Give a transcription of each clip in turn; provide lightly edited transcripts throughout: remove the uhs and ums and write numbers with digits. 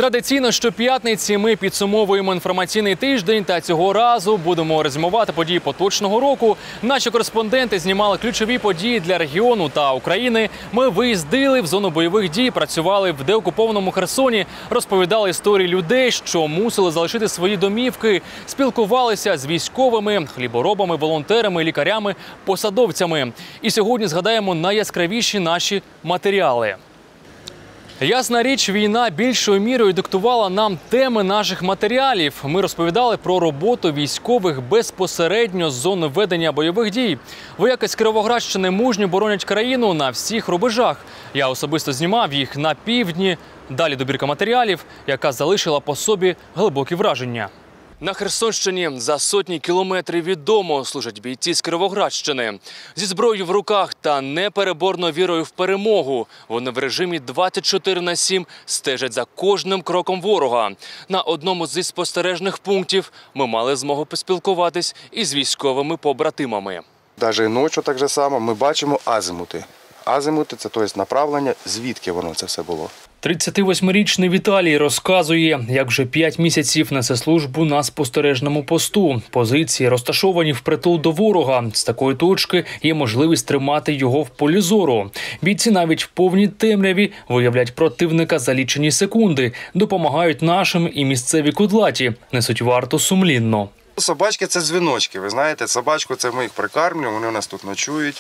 Традиційно щоп'ятниці ми підсумовуємо інформаційний тиждень та цього разу будемо резюмувати події поточного року. Наші кореспонденти знімали ключові події для регіону та України. Ми виїздили в зону бойових дій, працювали в деокупованому Херсоні, розповідали історії людей, що мусили залишити свої домівки, спілкувалися з військовими, хліборобами, волонтерами, лікарями, посадовцями. І сьогодні згадаємо найяскравіші наші матеріали. Ясна річ, війна більшою мірою диктувала нам теми наших матеріалів. Ми розповідали про роботу військових безпосередньо з зони ведення бойових дій. Вояки з Кіровоградщини мужньо боронять країну на всіх рубежах. Я особисто знімав їх на півдні. Далі добірка матеріалів, яка залишила по собі глибокі враження. На Херсонщині за сотні кілометрів від дому служать бійці з Кіровоградщини. Зі зброєю в руках та непереборною вірою в перемогу. Вони в режимі 24/7 стежать за кожним кроком ворога. На одному зі спостережних пунктів ми мали змогу поспілкуватись із військовими побратимами. Навіть ночі так же само ми бачимо азимути. Азимути – це тобто направлення, звідки воно це все було. 38-річний Віталій розказує, як вже 5 місяців несе службу на спостережному посту. Позиції розташовані впритул до ворога. З такої точки є можливість тримати його в полі зору. Бійці навіть в повній темряві виявлять противника за лічені секунди, допомагають нашим і місцеві кудлаті, несуть варту сумлінно. Собачки – це дзвіночки, ви знаєте, собачку це ми їх прикармлюємо, вони у нас тут ночують.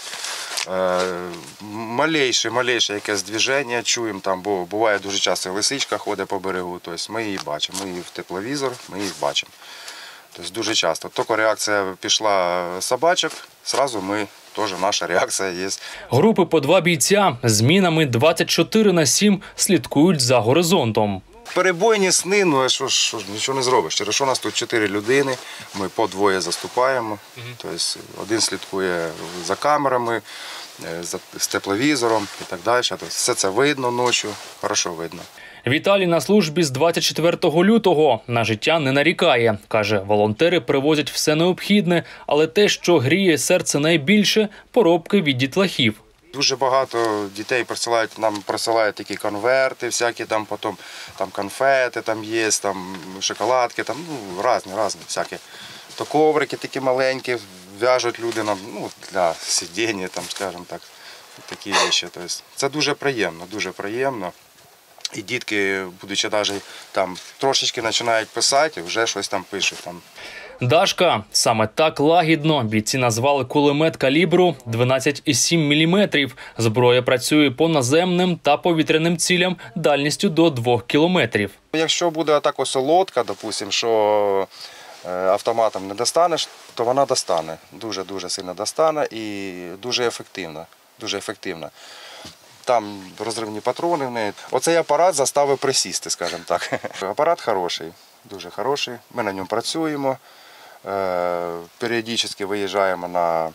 Малейше якесь движення чуємо, там, бо буває дуже часто лисичка ходить по берегу, тобто ми її бачимо, ми її в тепловізор, ми їх бачимо. Тобто дуже часто. Тільки реакція пішла собачок, одразу ми теж, наша реакція є. Групи по 2 бійця змінами 24/7 слідкують за горизонтом. Перебойні сни, ну що нічого не зробиш. Через що у нас тут 4 людини, ми по 2 заступаємо. Тобто один слідкує за камерами, з тепловізором і так далі. Тобто все це видно ночі, хорошо видно. Віталій на службі з 24 лютого. На життя не нарікає. Каже, волонтери привозять все необхідне, але те, що гріє серце найбільше – поробки від дітлахів. Дуже багато дітей присилають такі конверти, всякі там потім там конфети там є, там шоколадки, там різні всякі. То коврики такі маленькі в'яжуть люди нам, для сидіння, там, скажімо так, такі речі. Тобто це дуже приємно. І дітки, будучи навіть там трошечки починають писати, вже щось там пишуть там. Дашка. Саме так лагідно бійці назвали кулемет калібру 12,7 мм. Зброя працює по наземним та повітряним цілям дальністю до 2 кілометрів. Якщо буде атака солодка, допустим, що автоматом не достанеш, то вона достане. Дуже сильно достане і дуже ефективна. Там розривні патрони в неї. Оцей апарат заставив присісти, скажімо так. Апарат хороший, дуже хороший. Ми на ньому працюємо. Періодично виїжджаємо на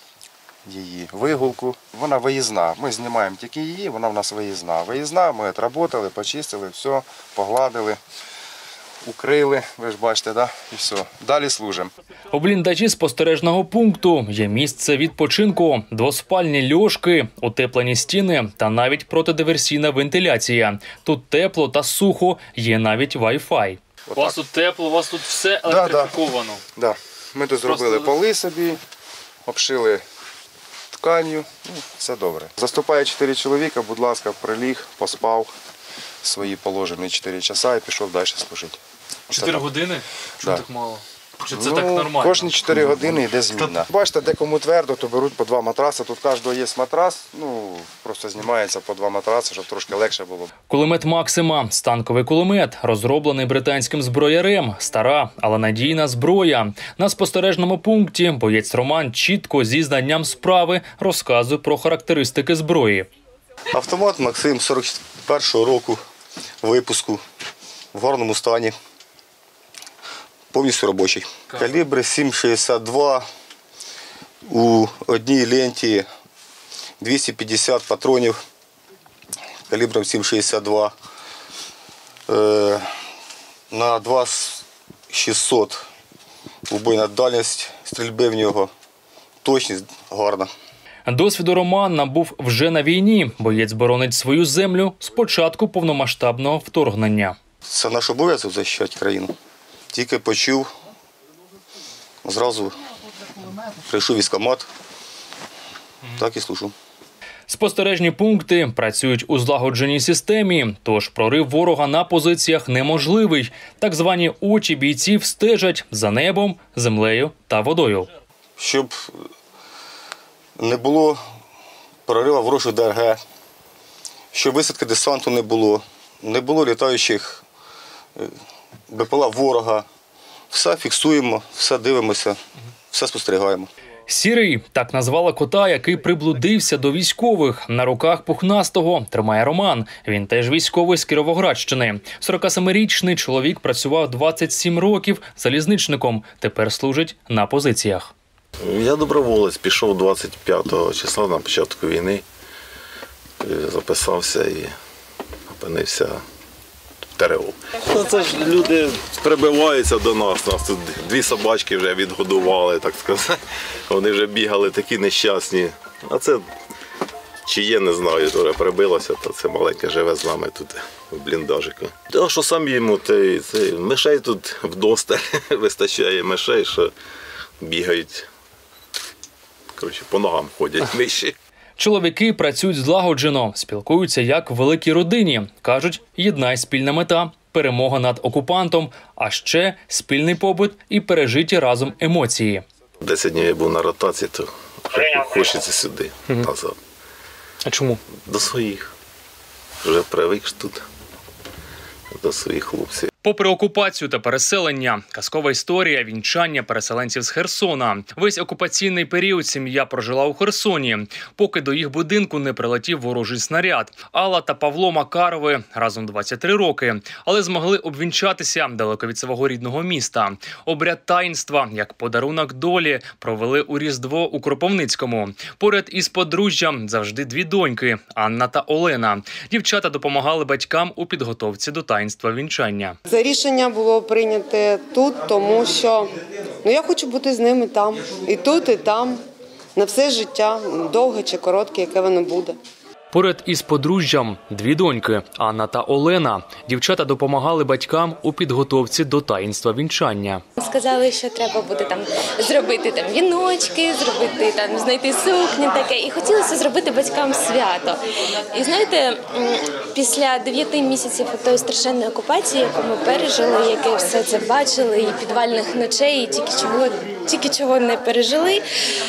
її вигулку. Вона виїзна. Ми знімаємо тільки її, вона в нас виїзна. Виїзна, ми відработали, почистили, все, погладили, укрили, ви ж бачите, да? І все. Далі служимо. У бліндажі спостережного пункту є місце відпочинку, двоспальні льошки, утеплені стіни та навіть протидиверсійна вентиляція. Тут тепло та сухо, є навіть Wi-Fi. У вас тут тепло, у вас тут все електрифіковано. Да. Ми тут зробили поли собі, обшили тканью, все добре. Заступає 4 чоловіка, будь ласка, приліг, поспав свої положені 4 часа і пішов далі служити. 4 години? Чому так мало? Чи це так нормально? Кожні 4 години йде зміна. Бачите, де кому твердо, то беруть по 2 матраси. Тут кожного є матрас, просто знімається по 2 матраси, щоб трошки легше було. Кулемет «Максима» – станковий кулемет, розроблений британським зброярем. Стара, але надійна зброя. На спостережному пункті боєць Роман чітко зі знанням справи розказує про характеристики зброї. Автомат «Максим» 41-го року випуску, в гарному стані. Повністю робочий. Калібр 7,62, у одній ленті 250 патронів калібром 7,62. На 2,600 убойна дальність стрільби в нього, точність гарна. Досвіду Роман набув вже на війні. Боєць боронить свою землю з початку повномасштабного вторгнення. Це наш обов'язок захищати країну. Тільки почув, зразу прийшов військкомат, так і служу. Спостережні пункти працюють у злагодженій системі, тож прорив ворога на позиціях неможливий. Так звані очі бійців стежать за небом, землею та водою. Щоб не було прориву ворожих ДРГ, щоб висадки десанту не було літаючих БПЛА ворога. Все фіксуємо, все дивимося, все спостерігаємо. Сірий – так назвала кота, який приблудився до військових. На руках пухнастого тримає Роман. Він теж військовий з Кіровоградщини. 47-річний чоловік працював 27 років залізничником. Тепер служить на позиціях. Я доброволець, пішов 25 числа на початку війни. Записався і опинився в ТРО. Це ж люди прибиваються до нас. Нас тут 2 собачки вже відгодували, так сказати. Вони вже бігали такі нещасні. А це чи є, не знаю, вже прибилося, то це маленьке живе з нами тут в бліндажику. А що сам їмо, мишей тут вдосталь, вистачає мишей, що бігають. Коротше, по ногам ходять миші. Чоловіки працюють злагоджено, спілкуються як в великій родині. Кажуть, єднає спільна мета – перемога над окупантом, а ще спільний побут і пережиті разом емоції. 10 днів я був на ротації, то хочеться сюди, назад. А чому? До своїх. Вже привик тут, до своїх хлопців. Попри окупацію та переселення, казкова історія вінчання переселенців з Херсона. Весь окупаційний період сім'я прожила у Херсоні, поки до їх будинку не прилетів ворожий снаряд. Алла та Павло Макарови разом 23 роки, але змогли обвінчатися далеко від свого рідного міста. Обряд таїнства, як подарунок долі, провели у Різдво у Кропивницькому. Поряд із подружжям завжди 2 доньки – Анна та Олена. Дівчата допомагали батькам у підготовці до таїнства вінчання. Це рішення було прийняте тут, тому що я хочу бути з ними там, і тут, і там, на все життя, довге чи коротке, яке воно буде. Поряд із подружжям 2 доньки – Анна та Олена. Дівчата допомагали батькам у підготовці до таїнства вінчання. Сказали, що треба буде зробити віночки, знайти сукні таке. І хотілося зробити батькам свято. І знаєте, після 9 місяців тої страшенної окупації, яку ми пережили, яке все це бачили, і підвальних ночей, і тільки чого не пережили,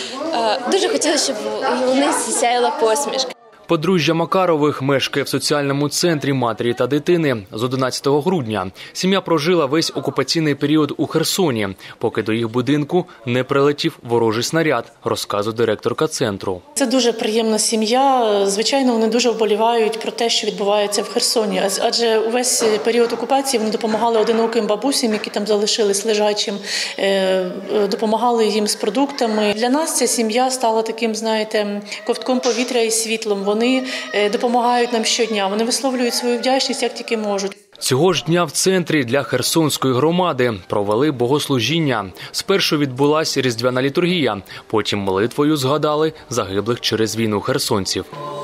дуже хотілося, щоб у них сяяла посмішка. Подружжя Макарових мешкає в соціальному центрі матері та дитини з 11 грудня. Сім'я прожила весь окупаційний період у Херсоні, поки до їх будинку не прилетів ворожий снаряд, розказує директорка центру. Це дуже приємна сім'я. Звичайно, вони дуже вболівають про те, що відбувається в Херсоні. Адже увесь період окупації вони допомагали одиноким бабусям, які там залишились лежачим, допомагали їм з продуктами. Для нас ця сім'я стала таким, ковтком повітря і світлом. Вони допомагають нам щодня, вони висловлюють свою вдячність, як тільки можуть. Цього ж дня в центрі для Херсонської громади провели богослужіння. Спершу відбулася різдвяна літургія, потім молитвою згадали загиблих через війну херсонців.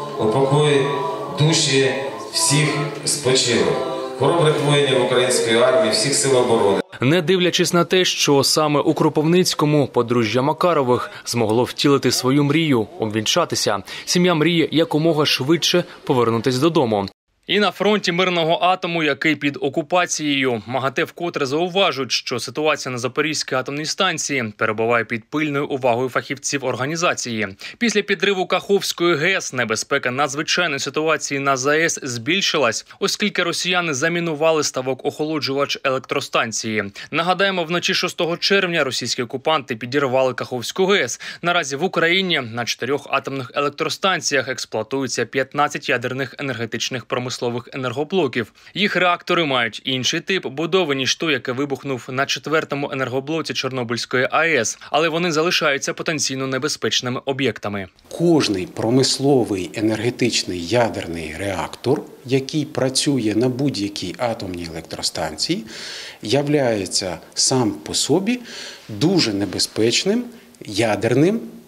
Упокой душі всіх спочилих, хоробрих воїнів української армії, всіх сил оборони. Не дивлячись на те, що саме у Кропивницькому подружжя Макарових змогло втілити свою мрію – обвінчатися, сім'я мріє якомога швидше повернутися додому. І на фронті мирного атому, який під окупацією, МАГАТЕ вкотре зауважують, що ситуація на Запорізькій атомній станції перебуває під пильною увагою фахівців організації. Після підриву Каховської ГЕС небезпека надзвичайної ситуації на ЗАЕС збільшилась, оскільки росіяни замінували ставок-охолоджувач електростанції. Нагадаємо, вночі 6 червня російські окупанти підірвали Каховську ГЕС. Наразі в Україні на 4 атомних електростанціях експлуатуються 15 ядерних енергетичних промислових енергоблоків. Їх реактори мають інший тип будови, ніж той, який вибухнув на 4-му енергоблоці Чорнобильської АЕС, але вони залишаються потенційно небезпечними об'єктами. Кожний промисловий енергетичний ядерний реактор, який працює на будь-якій атомній електростанції, являється сам по собі дуже небезпечним ядерним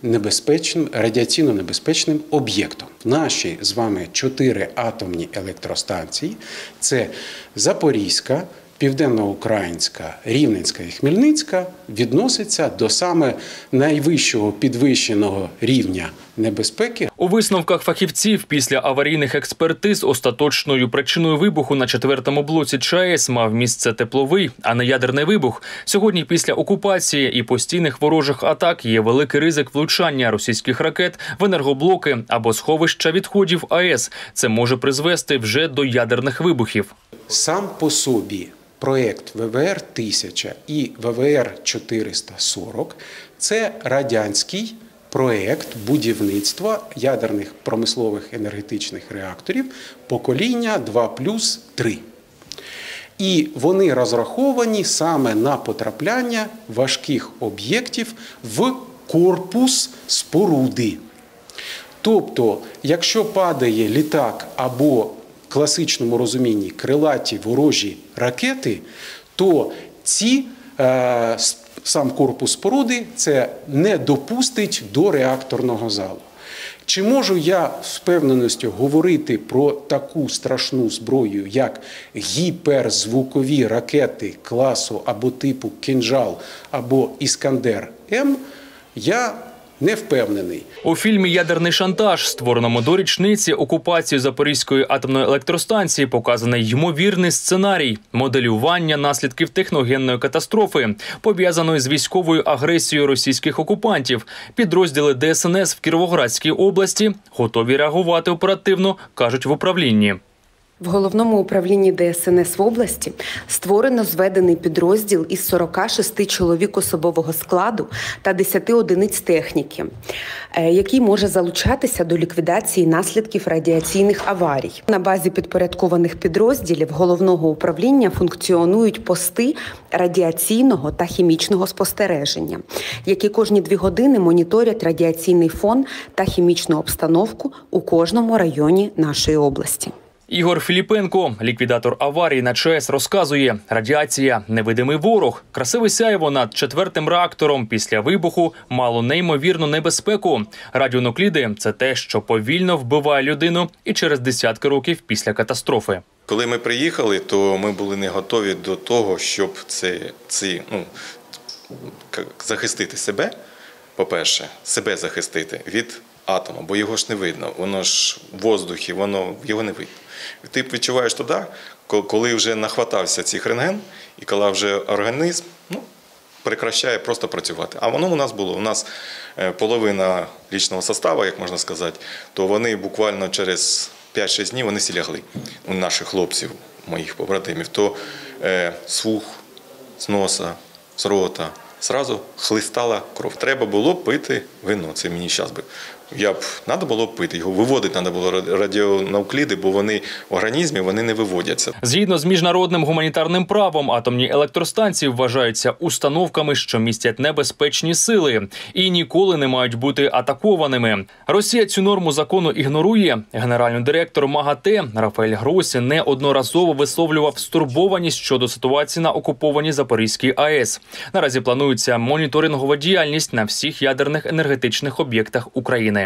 радіаційно небезпечним об'єктом. Наші з вами 4 атомні електростанції – це Запорізька, Південноукраїнська, Рівненська і Хмельницька відносяться до саме найвищого підвищеного рівня небезпеки. У висновках фахівців після аварійних експертиз остаточною причиною вибуху на 4-му блоці ЧАЕС мав місце тепловий, а не ядерний вибух. Сьогодні після окупації і постійних ворожих атак є великий ризик влучання російських ракет в енергоблоки або сховища відходів АЕС. Це може призвести вже до ядерних вибухів. Сам по собі проєкт ВВР-1000 і ВВР-440 – це радянський проєкт будівництва ядерних промислових енергетичних реакторів покоління 2+3. І вони розраховані саме на потрапляння важких об'єктів в корпус споруди. Тобто, якщо падає літак або в класичному розумінні крилаті ворожі ракети, то сам корпус споруди це не допустить до реакторного залу. Чи можу я з впевненістю говорити про таку страшну зброю, як гіперзвукові ракети класу або типу «Кинжал» або «Іскандер-М», я не впевнений. У фільмі «Ядерний шантаж», створеному до річниці окупації Запорізької атомної електростанції, показаний ймовірний сценарій моделювання наслідків техногенної катастрофи, пов'язаної з військовою агресією російських окупантів. Підрозділи ДСНС в Кіровоградській області готові реагувати оперативно, кажуть в управлінні. В Головному управлінні ДСНС в області створено зведений підрозділ із 46 чоловік особового складу та 10 одиниць техніки, який може залучатися до ліквідації наслідків радіаційних аварій. На базі підпорядкованих підрозділів Головного управління функціонують пости радіаційного та хімічного спостереження, які кожні 2 години моніторять радіаційний фон та хімічну обстановку у кожному районі нашої області. Ігор Філіпенко, ліквідатор аварії на ЧАЕС, розказує, радіація – невидимий ворог. Красиве сяйво над 4-м реактором після вибуху мало неймовірну небезпеку. Радіонукліди – це те, що повільно вбиває людину і через десятки років після катастрофи. Коли ми приїхали, то ми були не готові до того, щоб захистити себе, по-перше, себе захистити від атома, бо його ж не видно, воно ж в воздухі, його не видно. Ти відчуваєш тоді, коли вже нахватався цих рентген, і коли вже організм прекращає просто працювати. А воно у нас було, у нас половина лічного составу, як можна сказати, то вони буквально через 5-6 днів вони всі лягли. У наших хлопців, моїх побратимів, то з вух, з носа, з рота, зразу хлистала кров. Треба було пити вино, це мені зараз би. Треба було пити, його виводити треба було радіонукліди, бо вони в організмі не виводяться. Згідно з міжнародним гуманітарним правом, атомні електростанції вважаються установками, що містять небезпечні сили і ніколи не мають бути атакованими. Росія цю норму закону ігнорує. Генеральний директор МАГАТЕ Рафаель Гросі неодноразово висловлював стурбованість щодо ситуації на окупованій Запорізькій АЕС. Наразі планується моніторингова діяльність на всіх ядерних енергетичних об'єктах України.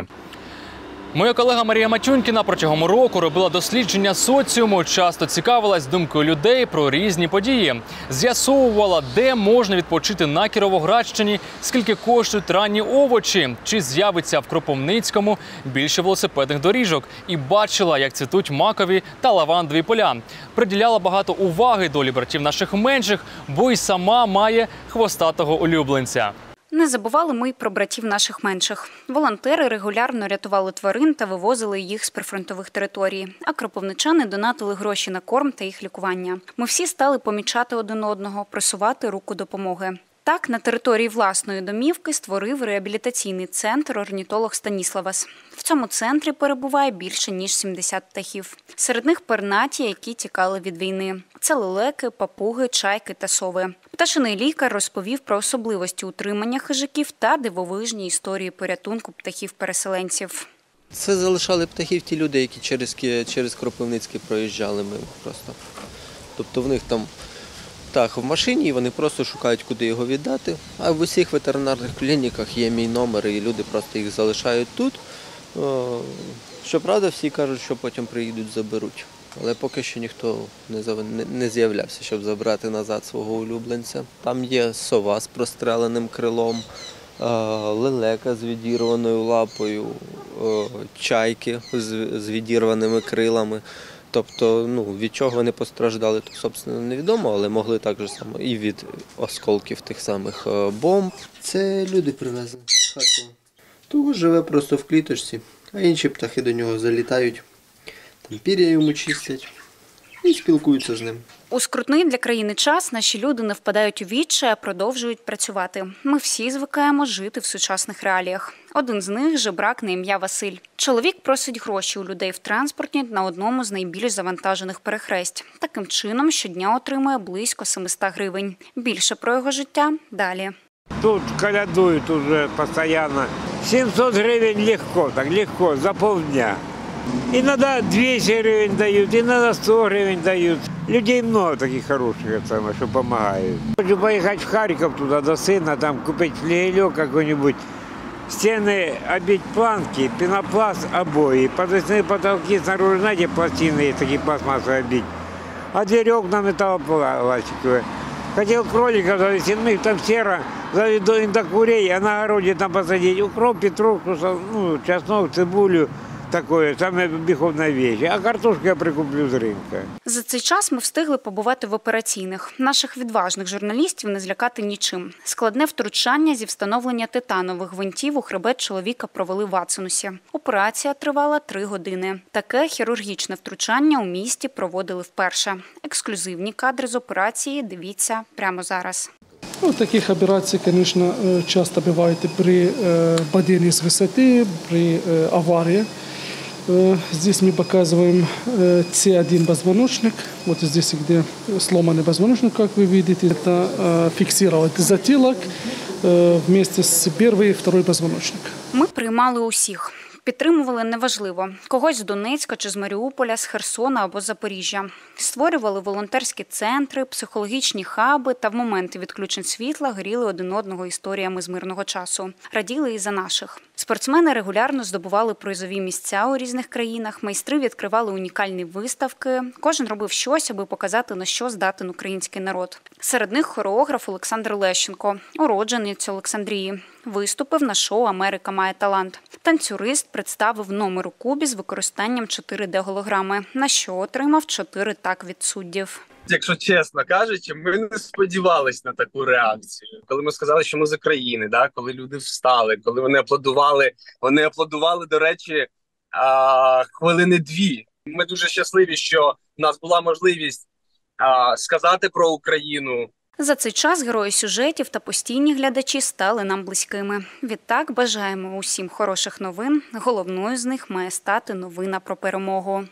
Моя колега Марія Матюнькіна протягом року робила дослідження соціуму, часто цікавилась думкою людей про різні події. З'ясовувала, де можна відпочити на Кіровоградщині, скільки коштують ранні овочі, чи з'явиться в Кропивницькому більше велосипедних доріжок. І бачила, як цвітуть макові та лавандові поля. Приділяла багато уваги долі братів наших менших, бо й сама має хвостатого улюбленця. Не забували ми й про братів наших менших. Волонтери регулярно рятували тварин та вивозили їх з прифронтових територій, а кропивничани донатили гроші на корм та їх лікування. Ми всі стали помічати один одного, просувати руку допомоги. Так, на території власної домівки створив реабілітаційний центр орнітолог Станіславас. В цьому центрі перебуває більше ніж 70 птахів. Серед них пернаті, які тікали від війни. Це лелеки, папуги, чайки та сови. Пташиний лікар розповів про особливості утримання хижаків та дивовижні історії порятунку птахів-переселенців. Це залишали птахів ті люди, які через Кропивницький проїжджали ми просто. Тобто в них там Так, в машині, і вони просто шукають, куди його віддати. А в усіх ветеринарних клініках є мій номер, і люди просто їх залишають тут. Щоправда, всі кажуть, що потім приїдуть, заберуть. Але поки що ніхто не з'являвся, щоб забрати назад свого улюбленця. Там є сова з простреленим крилом, лелека з відірваною лапою, чайки з відірваними крилами. Тобто, від чого вони постраждали, то, собственно, невідомо, але могли так же само і від осколків тих самих бомб. Це люди привезли з Харкова. Того живе просто в кліточці, а інші птахи до нього залітають, там пір'я йому чистять і спілкуються з ним. У скрутний для країни час наші люди не впадають у відчай, а продовжують працювати. Ми всі звикаємо жити в сучасних реаліях. Один з них – жебрак на ім'я Василь. Чоловік просить гроші у людей в транспорті на одному з найбільш завантажених перехресть. Таким чином, щодня отримує близько 700 гривень. Більше про його життя – далі. Тут колядують уже постійно. 700 гривень легко, за полдня. Иногда 200 гривен дают, иногда 100 гривен дают. Людей много таких хороших, что помогают. Хочу поехать в Харьков туда до сына, там купить флигелек какой-нибудь, стены обить планки, пенопласт, обои, подвесные потолки, снаружи, знаете, пластины есть такие пластмассовые обить. А двери окна металлопластиковые. Хотел кроликов завести, ну их там серо, заведу им до курей, а на огороде там посадить укроп, петрушку, чеснок, цибулю. Такое саме біговна вещь. А картошку я прикуплю з ринку. За цей час ми встигли побувати в операційних. Наших відважних журналістів не злякати нічим. Складне втручання зі встановлення титанових гвинтів у хребет чоловіка провели в Ацинусі. Операція тривала 3 години. Таке хірургічне втручання у місті проводили вперше. Ексклюзивні кадри з операції дивіться прямо зараз. Таких операций, конечно, часто бывает при падении с высоты, при аварии. Здесь мы показываем С1 позвоночник. Вот здесь, где сломанный позвоночник, как вы видите, это фиксировать затылок вместе с первым и второй позвоночник. Ми приймали усіх. Підтримували неважливо – когось з Донецька чи з Маріуполя, з Херсона або з Запоріжжя. Створювали волонтерські центри, психологічні хаби та в моменти відключень світла горіли один одного історіями з мирного часу. Раділи і за наших. Спортсмени регулярно здобували призові місця у різних країнах, майстри відкривали унікальні виставки. Кожен робив щось, аби показати, на що здатен український народ. Серед них хореограф Олександр Лещенко, уродженець Олександрії. Виступив на шоу «Америка має талант». Танцюрист представив номер у кубі з використанням 4D-голограми, на що отримав 4 так від суддів. Якщо чесно кажучи, ми не сподівалися на таку реакцію. Коли ми сказали, що ми з України, коли люди встали, коли вони аплодували, до речі, хвилини 2. Ми дуже щасливі, що в нас була можливість сказати про Україну. За цей час герої сюжетів та постійні глядачі стали нам близькими. Відтак бажаємо усім хороших новин. Головною з них має стати новина про перемогу.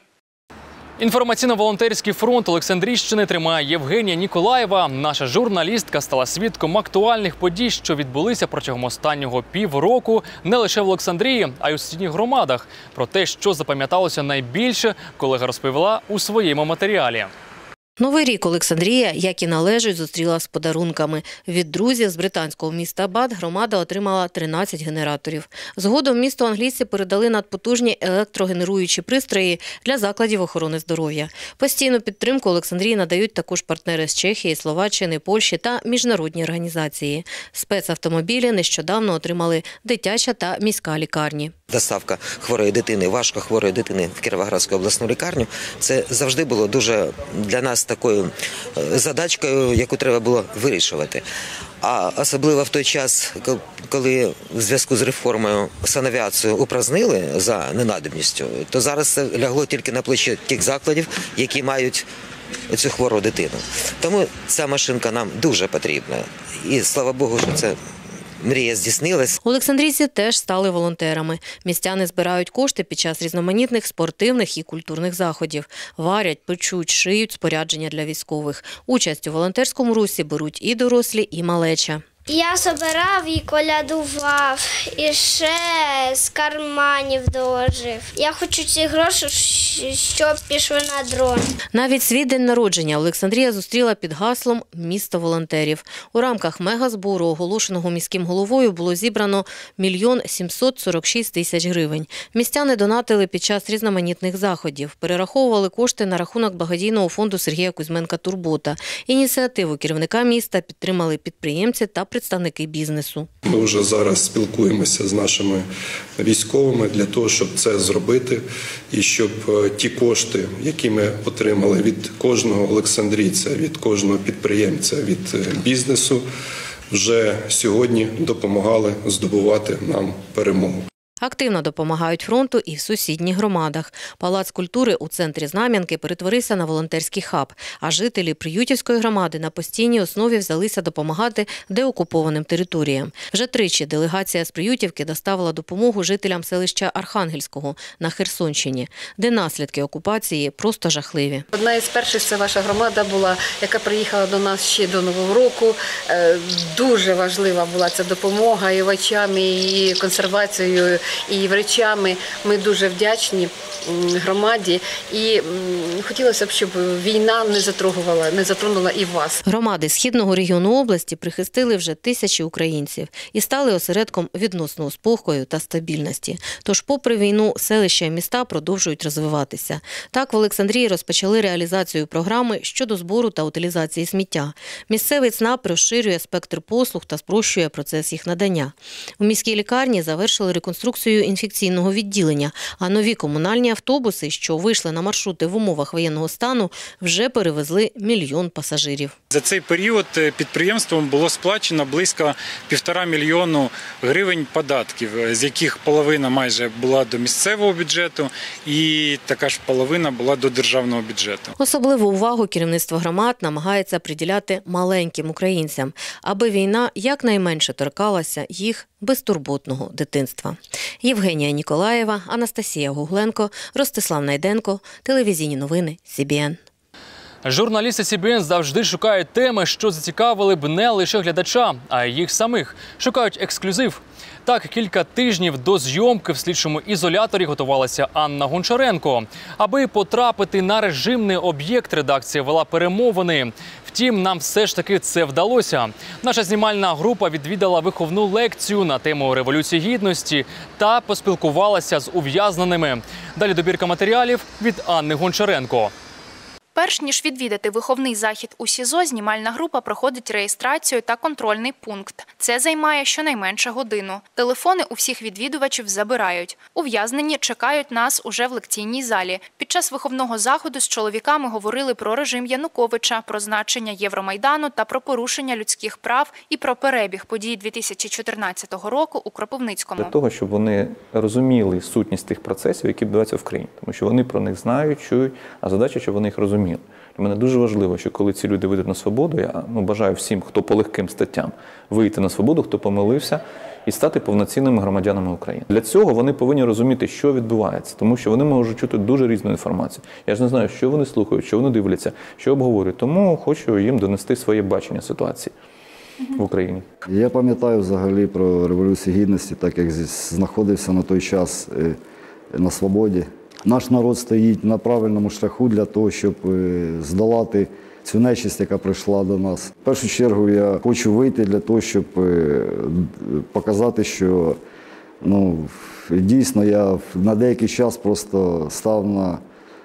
Інформаційно-волонтерський фронт Олександрійщини тримає Євгенія Ніколаєва. Наша журналістка стала свідком актуальних подій, що відбулися протягом останнього півроку не лише в Олександрії, а й у сусідніх громадах. Про те, що запам'яталося найбільше, колега розповіла у своєму матеріалі. Новий рік Олександрія, як і належить, зустріла з подарунками. Від друзів з британського міста Бат громада отримала 13 генераторів. Згодом місту англійці передали надпотужні електрогенеруючі пристрої для закладів охорони здоров'я. Постійну підтримку Олександрії надають також партнери з Чехії, Словаччини, Польщі та міжнародні організації. Спецавтомобілі нещодавно отримали дитяча та міська лікарні. Доставка хворої дитини, важко хворої дитини в Кіровоградську обласну лікарню – це завжди було дуже для нас такою задачкою, яку треба було вирішувати. А особливо в той час, коли в зв'язку з реформою санавіацію упразнили за ненадобністю, то зараз це лягло тільки на плечі тих закладів, які мають цю хвору дитину. Тому ця машинка нам дуже потрібна. І слава Богу, що це мрія здійснилась. Олександрійці теж стали волонтерами. Містяни збирають кошти під час різноманітних спортивних і культурних заходів. Варять, печуть, шиють спорядження для військових. Участь у волонтерському русі беруть і дорослі, і малеча. Я збирав і колядував, і ще з карманів доложив. Я хочу ці гроші, щоб пішли на дрон. Навіть свій день народження Олександрія зустріла під гаслом «Місто волонтерів». У рамках мегазбору, оголошеного міським головою, було зібрано 1 746 тисяч гривень. Містяни донатили під час різноманітних заходів, перераховували кошти на рахунок благодійного фонду Сергія Кузьменка «Турбота». Ініціативу керівника міста підтримали підприємці та представники бізнесу. Ми вже зараз спілкуємося з нашими військовими для того, щоб це зробити і щоб ті кошти, які ми отримали від кожного олександрійця, від кожного підприємця, від бізнесу, вже сьогодні допомагали здобувати нам перемогу. Активно допомагають фронту і в сусідніх громадах. Палац культури у центрі Знам'янки перетворився на волонтерський хаб, а жителі Приютівської громади на постійній основі взялися допомагати деокупованим територіям. Вже тричі делегація з Приютівки доставила допомогу жителям селища Архангельського на Херсонщині, де наслідки окупації просто жахливі. Одна із перших це ваша громада була, яка приїхала до нас ще до Нового року. Дуже важлива була ця допомога і овочами, і консервацією, і речами. Ми дуже вдячні громаді і хотілося б, щоб війна не затронула і вас. Громади Східного регіону області прихистили вже тисячі українців і стали осередком відносного спокою та стабільності. Тож, попри війну, селища і міста продовжують розвиватися. Так, в Олександрії розпочали реалізацію програми щодо збору та утилізації сміття. Місцевий ЦНАП розширює спектр послуг та спрощує процес їх надання. У міській лікарні завершили реконструкцію інфекційного відділення, а нові комунальні автобуси, що вийшли на маршрути в умовах воєнного стану, вже перевезли 1 мільйон пасажирів. За цей період підприємством було сплачено близько 1,5 мільйону гривень податків, з яких половина майже була до місцевого бюджету і така ж половина була до державного бюджету. Особливу увагу керівництво громад намагається приділяти маленьким українцям, аби війна якнайменше торкалася їх безтурботного дитинства. Євгенія Ніколаєва, Анастасія Гугленко, Ростислав Найденко, телевізійні новини СІБІН. Журналісти СІБІН завжди шукають теми, що зацікавили б не лише глядача, а й їх самих. Шукають ексклюзив. Так, кілька тижнів до зйомки в слідчому ізоляторі готувалася Анна Гончаренко. Аби потрапити на режимний об'єкт, редакція вела перемовини. Втім, нам все ж таки це вдалося. Наша знімальна група відвідала виховну лекцію на тему Революції Гідності та поспілкувалася з ув'язненими. Далі добірка матеріалів від Анни Гончаренко. Перш ніж відвідати виховний захід у СІЗО, знімальна група проходить реєстрацію та контрольний пункт. Це займає щонайменше годину. Телефони у всіх відвідувачів забирають. Ув'язнені чекають нас уже в лекційній залі. Під час виховного заходу з чоловіками говорили про режим Януковича, про значення Євромайдану та про порушення людських прав і про перебіг подій 2014 року у Кропивницькому. Для того, щоб вони розуміли сутність тих процесів, які відбуваються в країні. Тому що вони про них знають, чують, а задача, щоб вони їх розуміли. Для мене дуже важливо, що коли ці люди вийдуть на свободу, я бажаю всім, хто по легким статтям, вийти на свободу, хто помилився, і стати повноцінними громадянами України. Для цього вони повинні розуміти, що відбувається, тому що вони можуть чути дуже різну інформацію. Я ж не знаю, що вони слухають, що вони дивляться, що обговорюють, тому хочу їм донести своє бачення ситуації в Україні. Я пам'ятаю взагалі про Революцію Гідності, так як знаходився на той час на свободі. Наш народ стоїть на правильному шляху для того, щоб здолати цю нечисть, яка прийшла до нас. В першу чергу я хочу вийти для того, щоб показати, що дійсно я на деякий час просто став на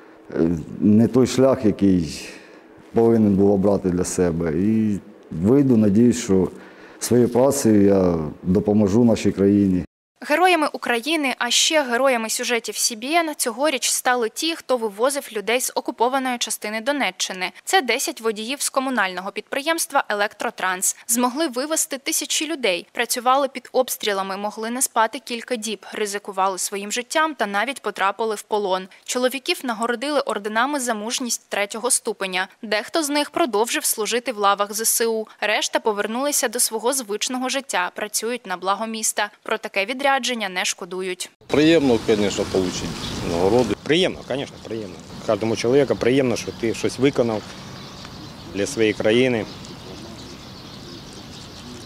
не той шлях, який повинен був обрати для себе. І вийду, надіюсь, що своєю працею я допоможу нашій країні. Героями України, а ще героями сюжетів СІБІН цьогоріч стали ті, хто вивозив людей з окупованої частини Донеччини. Це 10 водіїв з комунального підприємства «Електротранс». Змогли вивезти тисячі людей, працювали під обстрілами, могли не спати кілька діб, ризикували своїм життям та навіть потрапили в полон. Чоловіків нагородили орденами за мужність 3-го ступеня. Дехто з них продовжив служити в лавах ЗСУ. Решта повернулися до свого звичного життя, працюють на благо міста. Про таке відрядження не шкодують. Приємно, звісно, отримати нагороду. Приємно, звісно, приємно. Кожному чоловіку приємно, що ти щось виконав для своєї країни,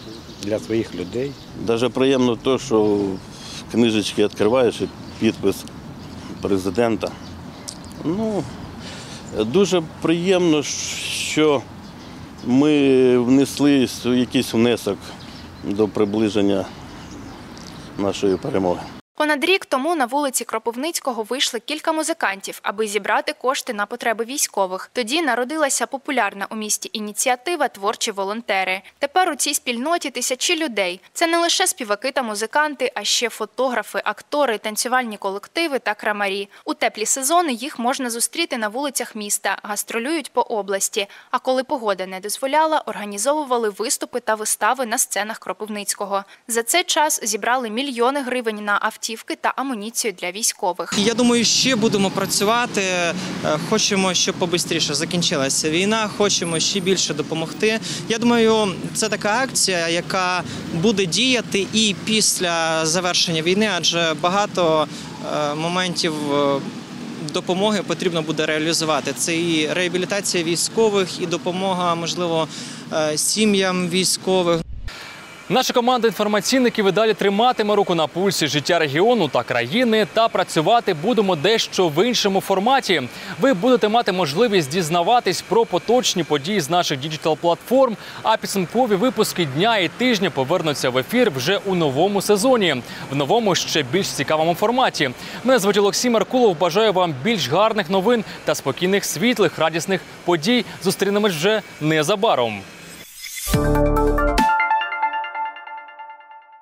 для своїх людей. Дуже приємно те, що книжечки відкриваєш і підпис президента. Ну, дуже приємно, що ми внесли якийсь внесок до приближення нашої перемоги. Понад рік тому на вулиці Кропивницького вийшли кілька музикантів, аби зібрати кошти на потреби військових. Тоді народилася популярна у місті ініціатива «Творчі волонтери». Тепер у цій спільноті тисячі людей. Це не лише співаки та музиканти, а ще фотографи, актори, танцювальні колективи та крамарі. У теплі сезони їх можна зустріти на вулицях міста, гастролюють по області. А коли погода не дозволяла, організовували виступи та вистави на сценах Кропивницького. За цей час зібрали мільйони гривень на автівки та амуніцію для військових. Я думаю, ще будемо працювати. Хочемо, щоб побистріше закінчилася війна, хочемо ще більше допомогти. Я думаю, це така акція, яка буде діяти і після завершення війни, адже багато моментів допомоги потрібно буде реалізувати. Це і реабілітація військових, і допомога, можливо, сім'ям військових. Наша команда інформаційників і далі триматиме руку на пульсі життя регіону та країни, та працювати будемо дещо в іншому форматі. Ви будете мати можливість дізнаватись про поточні події з наших діджитал-платформ, а підсумкові випуски дня і тижня повернуться в ефір вже у новому сезоні, в новому, ще більш цікавому форматі. Мене звуть Олексій Меркулов, бажаю вам більш гарних новин та спокійних, світлих, радісних подій. Зустрінемось вже незабаром.